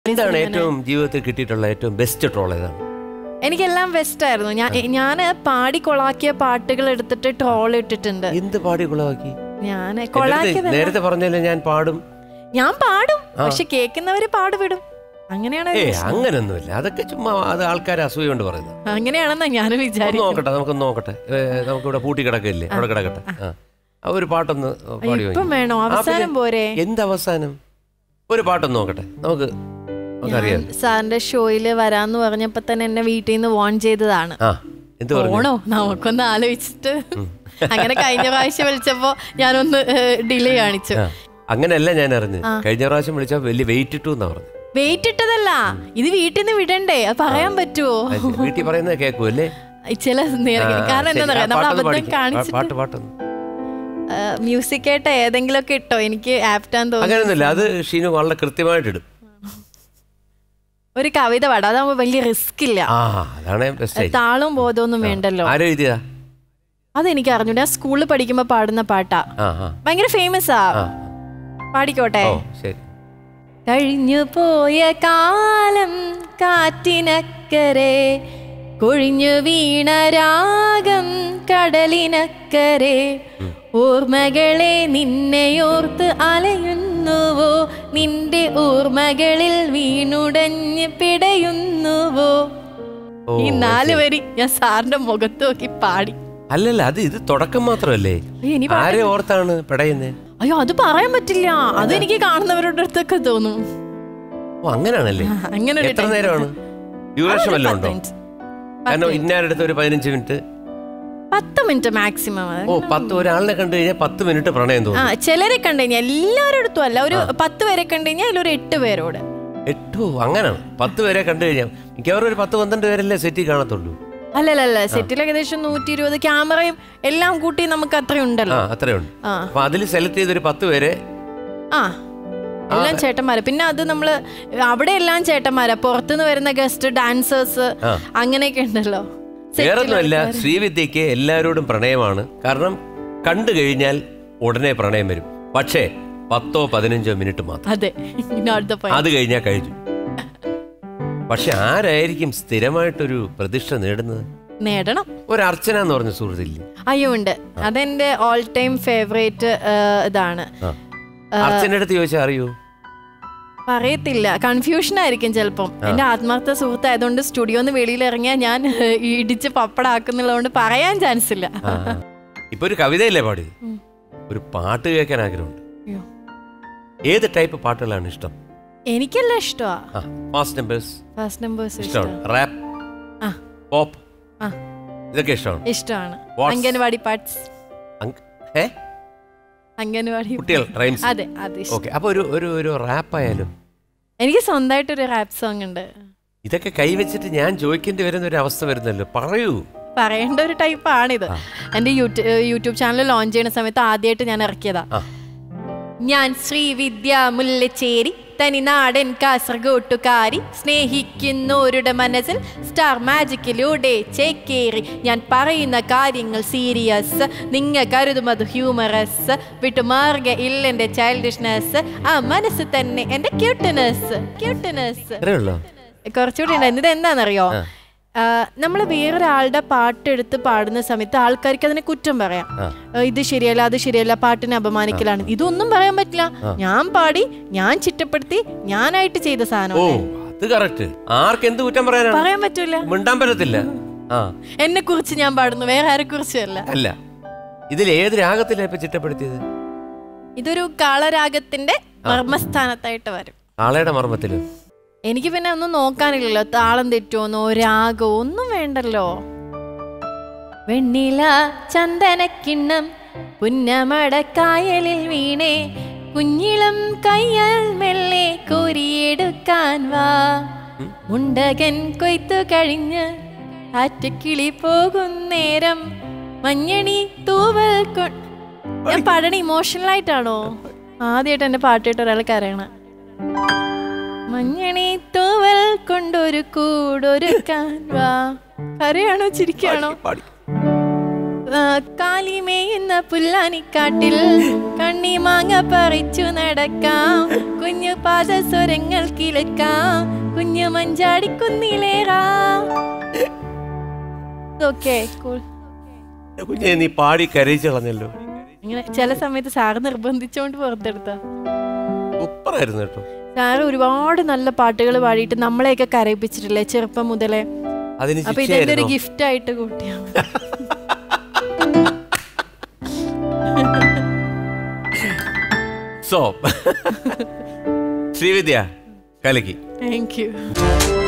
എന്താണ് ഏറ്റവും ജീവിതത്തിൽ കിട്ടിയിട്ടുള്ള ഏറ്റവും ബെസ്റ്റ് ട്രോൾ ഏതാണ്? എനിക്കെല്ലാം ബെസ്റ്റ് ആയിരുന്നു. ഞാൻ പാടി കൊളാക്കിയ പാട്ടുകൾ എടുത്തിട്ട് ട്രോൾ ഇട്ടിട്ടുണ്ട്. എന്ത് പാടി കൊളാക്കി? ഞാൻ നേരത്തെ പറഞ്ഞല്ലേ ഞാൻ പാടും. ഞാൻ പാടും, പക്ഷെ കേൾക്കുന്നവര് പാടുവിടും. അങ്ങനെയാണ്. അങ്ങനൊന്നുമില്ല, അതൊക്കെ ചുമ്മാ അത് ആൾക്കാരെ അസൂയ കൊണ്ട് പറയുന്നത്. അങ്ങനെയാണെന്നാ ഞാൻ വിചാരിച്ചു. നോക്കട്ടെ, നമുക്കൊന്ന് നോക്കട്ടെ. നമുക്കിവിടെ പൂട്ടി കിടക്കില്ലേ, അവിടെ കിടക്കട്ടെ. ഒരു പാട്ടൊന്ന് പാടി വേണോ? അവസാനം പോരെ? എന്ത് അവസാനം? ഒരു പാട്ടൊന്ന് നോക്കട്ടെ. നമുക്ക് സാറിന്റെ ഷോയില് വരാന്ന് പറഞ്ഞപ്പോ തന്നെ എന്നെ വീട്ടിൽ നിന്ന് വോൺ ചെയ്തതാണ്. ഓണോ നമുക്കൊന്ന് ആലോചിച്ചിട്ട്. അങ്ങനെ കഴിഞ്ഞ പ്രാവശ്യം വിളിച്ചപ്പോ ഞാനൊന്ന് ഡിലേ കാണിച്ചു. അങ്ങനെയല്ല ഞാൻ അറിഞ്ഞു. കഴിഞ്ഞ പ്രാവശ്യം വിളിച്ചാ വലിയ വെയിറ്റ് ഇട്ടു എന്നാ പറഞ്ഞു. വെയിറ്റ് ഇട്ടതല്ല, ഇത് വീട്ടിൽ നിന്ന് വിടണ്ടേ, അത് പറയാൻ പറ്റുമോ? വീട്ടിൽ പറയുന്നത് കേൾക്കൂല്ലേ ചില കാരണം എന്താ നമ്മൾ അബദ്ധം കാണിച്ചിട്ട്. മ്യൂസിക് ആയിട്ട് ഏതെങ്കിലും ഒക്കെ ഇട്ടോ, എനിക്ക് ആപ്റ്റാന്ന് തോന്നുന്നു. അങ്ങനെയൊന്നുമില്ല, അത് ഷീനു വളരെ കൃത്യമായിട്ട് ഇടും. ഒരു കവിത പാടാം, അതാകുമ്പോ വലിയ റിസ്ക് ഇല്ല. താളവും ബോധമൊന്നും വേണ്ടല്ലോ. അതെനിക്ക് അറിഞ്ഞൂടാ, സ്കൂളിൽ പഠിക്കുമ്പോ പാടുന്ന പാട്ടാ, ഭയങ്കര ഫേമസ് ആ. പാടിക്കോട്ടെ. കഴിഞ്ഞു പോയ കാലം കാറ്റിനക്കരെ, കൊഴിഞ്ഞു വീണ രാഗം കടലിനക്കരെ, ഓർമ്മകളെ നിന്നെയോർത്ത് അലയുന്നുവോ, നിന്റെ ഓർമ്മകളിൽ വീണുടഞ്ഞ് പിടയുന്നുവോ. ഈ 4 വരി ഞാൻ സാറിന്റെ മുഖത്ത് നോക്കി പാടി. അല്ലല്ല, അത് ഇത് തുടക്കം മാത്രമല്ലേ, ആരെ ഓർത്താണ് പിടയുന്നേ? അയ്യോ, അത് പറയാൻ പറ്റില്ല, അതെനിക്ക് കാണുന്നവരുടെ അടുത്തൊക്കെ തോന്നും. അങ്ങനെയാണല്ലേ? അങ്ങനെ എത്ര നേരമാണ്? ഡ്യൂറേഷൻ വല്ലതും ഉണ്ടോ? കാരണം ഇന്നാരടുത്ത് ഒരു 15 മിനിറ്റ് 10 മിനിറ്റ് മാക്സിമം. ഒരാളിനെ കണ്ടു കഴിഞ്ഞാൽ 10 മിനിറ്റ് പ്രണയം തോന്നും. ചിലരെ കണ്ടു കഴിഞ്ഞാൽ, എല്ലാവരുടെ അടുത്തും അല്ല, ഒരു 10 പേരെ കണ്ടു കഴിഞ്ഞാൽ അതിലൊരു 8 പേരോട്. 8? അങ്ങനെയാണ്. 10 പേരെ കണ്ടു കഴിഞ്ഞാൽ മിക്കവാറും ഒരു 10-12 പേരല്ലേ സെറ്റിൽ കാണത്തുള്ളൂ. അല്ലല്ല, സെറ്റിൽ ഏകദേശം 120, ക്യാമറയും എല്ലാം കൂട്ടി നമുക്ക് അത്രയുണ്ടല്ലോ. അത്രയുണ്ട്. അപ്പൊ അതിൽ സെലക്ട് ചെയ്തൊരു 10 പേരെ. എല്ലാം ചേട്ടന്മാര്. പിന്നെ അത് നമ്മള് അവിടെ എല്ലാം ചേട്ടന്മാരാ, പുറത്തുനിന്ന് വരുന്ന ഗസ്റ്റ് ഡാൻസേഴ്സ് അങ്ങനെയൊക്കെ ഉണ്ടല്ലോ. വേറൊന്നുമല്ല, ശ്രീവിദ്യക്ക് എല്ലാവരോടും പ്രണയമാണ്. കാരണം കണ്ടു കഴിഞ്ഞാൽ ഉടനെ പ്രണയം വരും. പക്ഷേ 10-15 മിനിറ്റ് മാത്രം. അതെ, അത് കഴിഞ്ഞാൽ കഴിഞ്ഞു. പക്ഷെ ആരായിരിക്കും സ്ഥിരമായിട്ടൊരു പ്രതിഷ്ഠ നേടുന്നത്? നേടണം. ഒരു അർച്ചന എന്ന് പറഞ്ഞ സുഹൃത്തില്ലേ? അയ്യോ ഉണ്ട്, അതെന്റെ ഓൾ ടൈം ഫേവറേറ്റ് ഇതാണ്. അർച്ചനയുടെ അടുത്ത് ചോദിച്ചാൽ അറിയൂ? പറയത്തില്ല, കൺഫ്യൂഷൻ ആയിരിക്കും ചിലപ്പം. എന്റെ ആത്മാർത്ഥ സുഹൃത്തായതുകൊണ്ട് സ്റ്റുഡിയോന്ന് വെളിയിൽ ഇറങ്ങിയാൽ ഞാൻ ഇടിച്ച് പപ്പടാക്കുന്നുള്ളതുകൊണ്ട് പറയാൻ ചാൻസ് ഇല്ല. ഇപ്പൊ ഒരു കവിതയല്ലേ പാടിയത്? ഒരു പാട്ട് കേൾക്കാൻ ആഗ്രഹമുണ്ട്. ഏത് ടൈപ്പ് പാട്ടുകളാണ് ഇഷ്ടം? എനിക്കെല്ലാം ഇഷ്ടമാ. ഫാസ്റ്റ് നമ്പേഴ്സ് ഇഷ്ടമാണ്. റാപ്പ്, പോപ്പ്, ഇതൊക്കെ ഇഷ്ടമാണ്. ഇഷ്ടമാണ്. അംഗൻവാടി പാട്ട്സ്, അംഗൻവാടി കുട്ടികൾ റൈംസ്. അതെ, ഓക്കേ. അപ്പോൾ ഒരു റാപ്പ് ആയാലും എനിക്ക് സ്വന്തമായിട്ടൊരു റാപ്പ് സോങ് ഉണ്ട്. ഇതൊക്കെ കൈവച്ചിട്ട് ഞാൻ ചോദിക്കേണ്ടി വരുന്ന ഒരു അവസ്ഥ വരുന്നല്ലോ, പറയൂ. പറയേണ്ട ഒരു ടൈപ്പാണിത്. എൻ്റെ യൂട്യൂബ് ചാനൽ ലോഞ്ച് ചെയ്യുന്ന സമയത്ത് ആദ്യമായിട്ട് ഞാൻ ഇറക്കിയതാ. ഞാൻ ശ്രീവിദ്യ മുല്ലച്ചേരി, തനിനാടൻ കാസർഗോട്ടുകാരി, സ്നേഹിക്കുന്നവരുടെ മനസ്സിൽ സ്റ്റാർ മാജിക്കിലൂടെ ചേക്കേറി. ഞാൻ പറയുന്ന കാര്യങ്ങൾ സീരിയസ്, നിങ്ങൾ കരുതും അത് ഹ്യൂമറസ്. വിട്ടുമാർഗ ഇല്ലെന്റെ ചൈൽഡിഷ്നെസ്, ആ മനസ്സ് തന്നെ എന്റെ ക്യൂട്ട്നെസ്. കുറച്ചുകൂടി ഉണ്ടായിരുന്നു. ഇത് എന്താണെന്നറിയോ? നമ്മൾ വേറൊരാളുടെ പാട്ടെടുത്ത് പാടുന്ന സമയത്ത് ആൾക്കാർക്ക് അതിനെ കുറ്റം പറയാം. ഇത് ശരിയല്ല, അത് ശരിയല്ല, പാട്ടിനെ അപമാനിക്കലാണ്. ഇതൊന്നും പറയാൻ പറ്റില്ല. ഞാൻ പാടി, ഞാൻ ചിട്ടപ്പെടുത്തി, ഞാനായിട്ട് ചെയ്ത സാധനം. പറയാൻ പറ്റൂല. എന്നെ കുറിച്ച് ഞാൻ പാടുന്നു, വേറെ ആരെ കുറിച്ചല്ല. ഇതിൽ ഏത് രാഗത്തിലാ ചിട്ടപ്പെടുത്തിയത്? ഇതൊരു കാളരാഗത്തിന്റെ മർമ്മസ്ഥാനത്തായിട്ട് വരും. കാളയുടെ മർമ്മത്തില് എനിക്ക് പിന്നെ ഒന്നും നോക്കാനില്ലല്ലോ, താളം തെറ്റുമെന്നോ രാഗോ ഒന്നും വേണ്ടല്ലോ. വെണ്ണില ചന്ദനക്കിണ്ണം പുന്നമടക്കായലിൽ വീണേ, കുഞ്ഞിളം കയ്യാൽ മെല്ലെ കോരിയെടുക്കാൻ വാ. മുണ്ടകൻ കൊയ്ത്തു കഴിഞ്ഞ് ആറ്റക്കിളി പോകുന്നേരം മഞ്ഞണി തൂവൽ ഞാൻ പാടണ ഇമോഷണൽ ആയിട്ടാണോ? ആദ്യമായിട്ട് എന്റെ പാട്ടിട്ട് ഒരാൾക്ക് അറിയണം. മഞ്ഞണി തൂവൽ കൊണ്ടൊരു കൂടൊരുക്കാൻ വാ. കരയാണോ ചിരിക്കാണോ? കാലിമേയുന്ന പുല്ലാനിക്കാട്ടിൽ കണ്ണി മാങ്ങ പറിച്ചു നടക്കാം, കുഞ്ഞു പാദസ്വരങ്ങൾ കിളക്കാം, കുഞ്ഞു മഞ്ചാടിക്കുന്നിലേറാം. Okay cool. കുഞ്ഞെ നീ പാടി കരയിച്ചു കളഞ്ഞല്ലോ. ഇങ്ങനെ ചില സമയത്ത് സാറ് നിർബന്ധിച്ചോണ്ട് പുറത്തെടുത്ത. സൂപ്പറായിരുന്നു കേട്ടോ. സാറ് ഒരുപാട് നല്ല പാട്ടുകൾ പാടിയിട്ട് നമ്മളെയൊക്കെ കരയിപ്പിച്ചിട്ടില്ലേ ചെറുപ്പം മുതലേ. അപ്പൊ ഇതെന്റെ ഒരു ഗിഫ്റ്റ് ആയിട്ട് കൂട്ടിയാ. സോ ശ്രീവിദ്യ കലക്കി. Thank U.